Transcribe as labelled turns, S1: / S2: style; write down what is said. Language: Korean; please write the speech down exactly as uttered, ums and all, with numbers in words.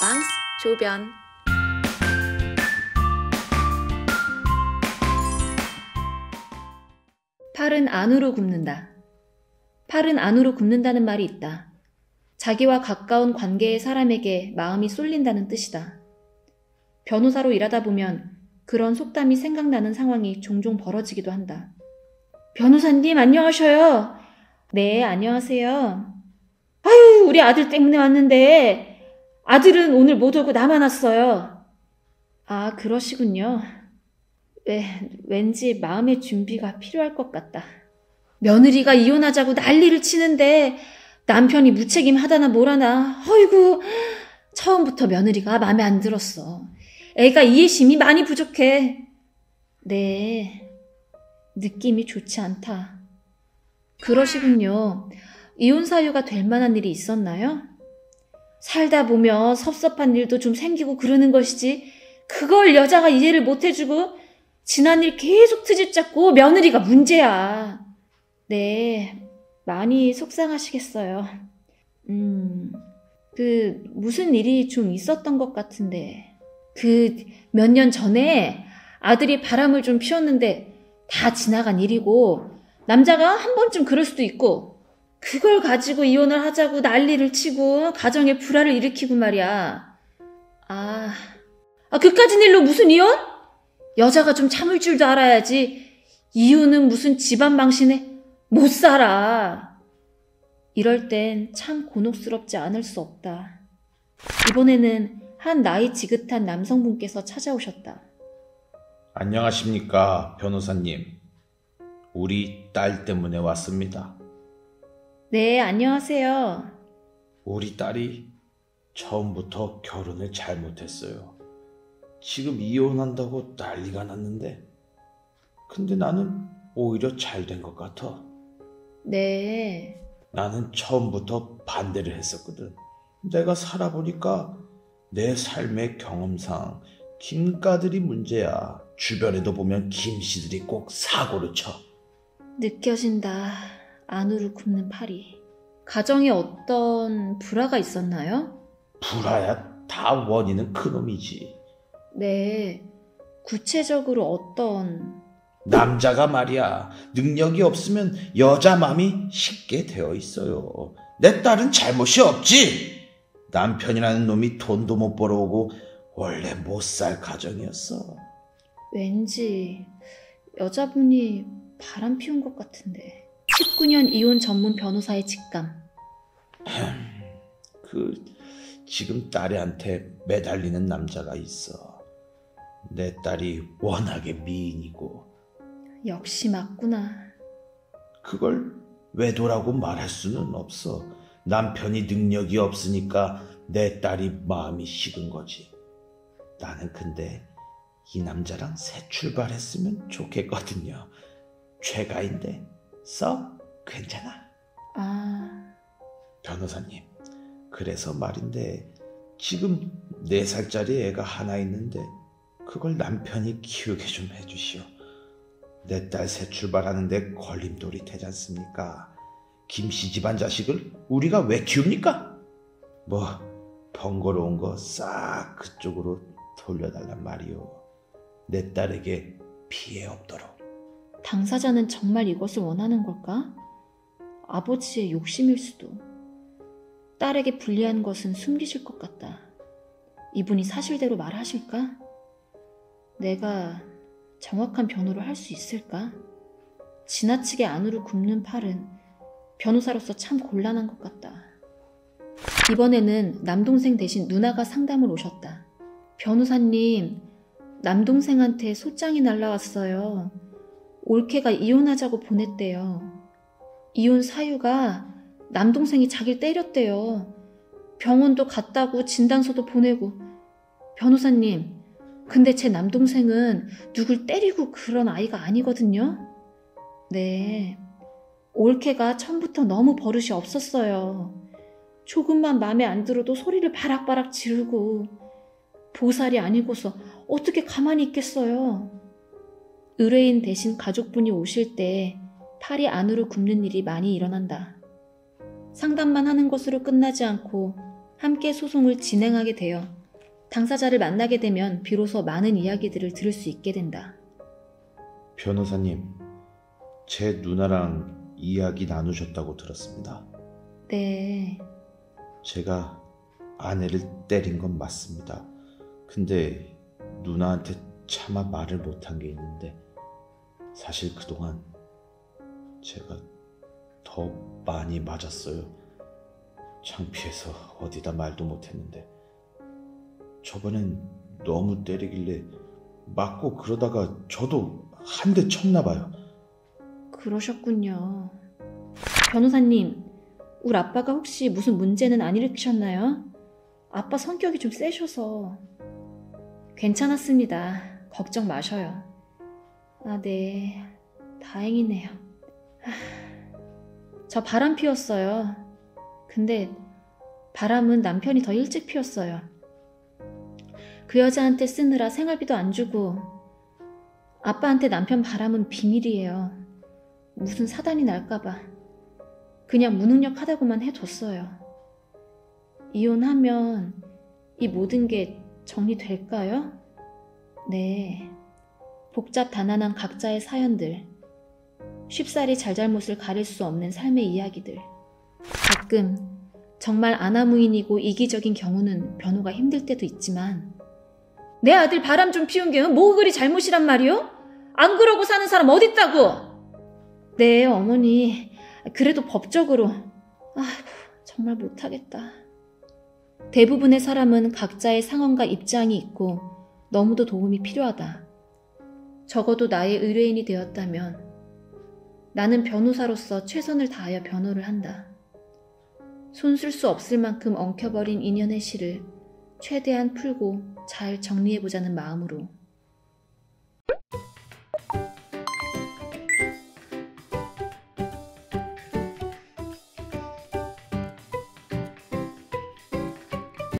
S1: 가방스 조변.
S2: 팔은 안으로 굽는다. 팔은 안으로 굽는다는 말이 있다. 자기와 가까운 관계의 사람에게 마음이 쏠린다는 뜻이다. 변호사로 일하다 보면 그런 속담이 생각나는 상황이 종종 벌어지기도 한다. 변호사님 안녕하셔요. 네, 안녕하세요. 아유, 우리 아들 때문에 왔는데 아들은 오늘 못 오고 나만 왔어요. 아, 그러시군요. 네, 왠지 마음의 준비가 필요할 것 같다. 며느리가 이혼하자고 난리를 치는데 남편이 무책임하다나 뭐라나. 어이구, 처음부터 며느리가 마음에 안 들었어. 애가 이해심이 많이 부족해. 네, 느낌이 좋지 않다. 그러시군요. 이혼 사유가 될 만한 일이 있었나요? 살다 보면 섭섭한 일도 좀 생기고 그러는 것이지 그걸 여자가 이해를 못 해주고 지난 일 계속 트집 잡고 며느리가 문제야. 네, 많이 속상하시겠어요. 음, 그 무슨 일이 좀 있었던 것 같은데 그 몇 년 전에 아들이 바람을 좀 피웠는데 다 지나간 일이고 남자가 한 번쯤 그럴 수도 있고 그걸 가지고 이혼을 하자고 난리를 치고 가정에 불화를 일으키고 말이야. 아, 아 그까진 일로 무슨 이혼? 여자가 좀 참을 줄도 알아야지. 이혼은 무슨 집안 망신에 못 살아. 이럴 땐 참 곤혹스럽지 않을 수 없다. 이번에는 한 나이 지긋한 남성분께서 찾아오셨다.
S3: 안녕하십니까, 변호사님. 우리 딸 때문에 왔습니다.
S2: 네, 안녕하세요.
S3: 우리 딸이 처음부터 결혼을 잘못했어요. 지금 이혼한다고 난리가 났는데 근데 나는 오히려 잘 된 것 같아.
S2: 네.
S3: 나는 처음부터 반대를 했었거든. 내가 살아보니까 내 삶의 경험상 김가들이 문제야. 주변에도 보면 김씨들이 꼭 사고를 쳐.
S2: 느껴진다. 안으로 굽는 팔이. 가정에 어떤 불화가 있었나요?
S3: 불화야 다 원인은 그놈이지.
S2: 네. 구체적으로 어떤...
S3: 남자가 말이야 능력이 없으면 여자 마음이 쉽게 되어 있어요. 내 딸은 잘못이 없지. 남편이라는 놈이 돈도 못 벌어오고 원래 못 살 가정이었어.
S2: 왠지 여자분이 바람 피운 것 같은데. 십구 년 이혼 전문 변호사의 직감.
S3: 그 지금 딸애한테 매달리는 남자가 있어. 내 딸이 워낙에 미인이고.
S2: 역시 맞구나.
S3: 그걸 외도라고 말할 수는 없어. 남편이 능력이 없으니까 내 딸이 마음이 식은 거지. 나는 근데 이 남자랑 새 출발했으면 좋겠거든요. 최가인데 썩 괜찮아.
S2: 아...
S3: 변호사님, 그래서 말인데 지금 네 살짜리 애가 하나 있는데 그걸 남편이 키우게 좀 해주시오. 내 딸 새 출발하는데 걸림돌이 되지 않습니까? 김씨 집안 자식을 우리가 왜 키웁니까? 뭐 번거로운 거 싹 그쪽으로 돌려달란 말이오. 내 딸에게 피해 없도록.
S2: 당사자는 정말 이것을 원하는 걸까? 아버지의 욕심일 수도. 딸에게 불리한 것은 숨기실 것 같다. 이분이 사실대로 말하실까? 내가 정확한 변호를 할 수 있을까? 지나치게 안으로 굽는 팔은 변호사로서 참 곤란한 것 같다. 이번에는 남동생 대신 누나가 상담을 오셨다. 변호사님, 남동생한테 소장이 날라왔어요. 올케가 이혼하자고 보냈대요. 이혼 사유가 남동생이 자기를 때렸대요. 병원도 갔다고 진단서도 보내고. 변호사님, 근데 제 남동생은 누굴 때리고 그런 아이가 아니거든요. 네, 올케가 처음부터 너무 버릇이 없었어요. 조금만 마음에 안 들어도 소리를 바락바락 지르고. 보살이 아니고서 어떻게 가만히 있겠어요. 의뢰인 대신 가족분이 오실 때 팔이 안으로 굽는 일이 많이 일어난다. 상담만 하는 것으로 끝나지 않고 함께 소송을 진행하게 되어 당사자를 만나게 되면 비로소 많은 이야기들을 들을 수 있게 된다.
S3: 변호사님, 제 누나랑 이야기 나누셨다고 들었습니다.
S2: 네,
S3: 제가 아내를 때린 건 맞습니다. 근데 누나한테 차마 말을 못한 게 있는데 사실 그동안 제가 더 많이 맞았어요. 창피해서 어디다 말도 못했는데 저번엔 너무 때리길래 맞고 그러다가 저도 한 대 쳤나 봐요.
S2: 그러셨군요. 변호사님, 우리 아빠가 혹시 무슨 문제는 안 일으키셨나요? 아빠 성격이 좀 세셔서. 괜찮았습니다. 걱정 마셔요. 아, 네. 다행이네요. 하... 저 바람 피웠어요. 근데 바람은 남편이 더 일찍 피웠어요. 그 여자한테 쓰느라 생활비도 안 주고 아빠한테 남편 바람은 비밀이에요. 무슨 사단이 날까봐 그냥 무능력하다고만 해뒀어요. 이혼하면 이 모든 게 정리될까요? 네. 복잡 단안한 각자의 사연들, 쉽사리 잘잘못을 가릴 수 없는 삶의 이야기들. 가끔 정말 아나무인이고 이기적인 경우는 변호가 힘들 때도 있지만 내 아들 바람 좀 피운 게 뭐 그리 잘못이란 말이요? 안 그러고 사는 사람 어딨다고? 네, 어머니. 그래도 법적으로. 아이고, 정말 못하겠다. 대부분의 사람은 각자의 상황과 입장이 있고 너무도 도움이 필요하다. 적어도 나의 의뢰인이 되었다면 나는 변호사로서 최선을 다하여 변호를 한다. 손쓸 수 없을 만큼 엉켜버린 인연의 실을 최대한 풀고 잘 정리해보자는 마음으로.